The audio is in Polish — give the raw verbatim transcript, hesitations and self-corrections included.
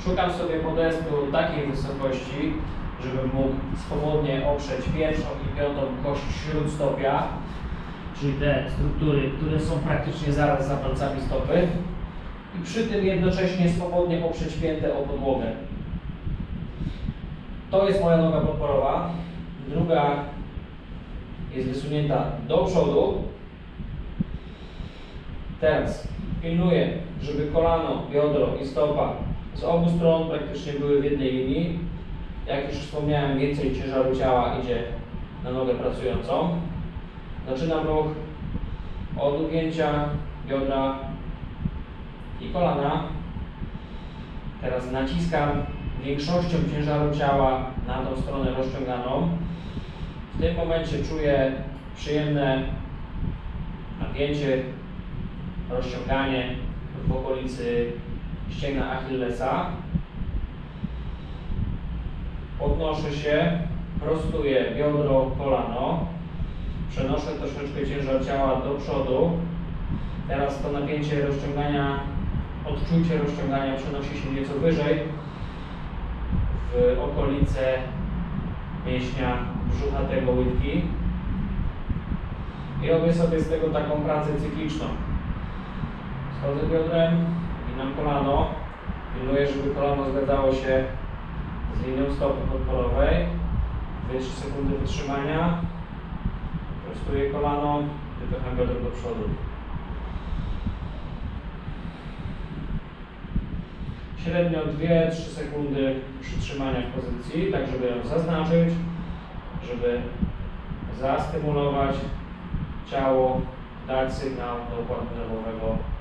Szukam sobie podestu takiej wysokości, żebym mógł swobodnie oprzeć pierwszą i piątą kość śródstopia, czyli te struktury, które są praktycznie zaraz za palcami stopy, i przy tym jednocześnie swobodnie oprzeć piętę o podłogę. To jest moja noga podporowa. Druga jest wysunięta do przodu. Teraz pilnuję, żeby kolano, biodro i stopa z obu stron praktycznie były w jednej linii. Jak już wspomniałem, więcej ciężaru ciała idzie na nogę pracującą. Zaczynam ruch od ugięcia biodra i kolana. Teraz naciskam większością ciężaru ciała na tą stronę rozciąganą. W tym momencie czuję przyjemne napięcie, rozciąganie w okolicy ścięgna Achillesa. Podnoszę się, prostuję biodro, kolano. Przenoszę troszeczkę ciężar ciała do przodu. Teraz to napięcie rozciągania, odczucie rozciągania przenosi się nieco wyżej w okolice mięśnia brzuchatego łydki. I robię sobie z tego taką pracę cykliczną. Schodzę biodrem, ginam kolano, pilnuję, żeby kolano zgadzało się z linią stopy podporowej. dwie trzy sekundy wytrzymania. Prostuję kolano, wypycham biodro do przodu. Średnio dwie trzy sekundy przytrzymania w pozycji, tak żeby ją zaznaczyć, żeby zastymulować ciało, dać sygnał do układu nerwowego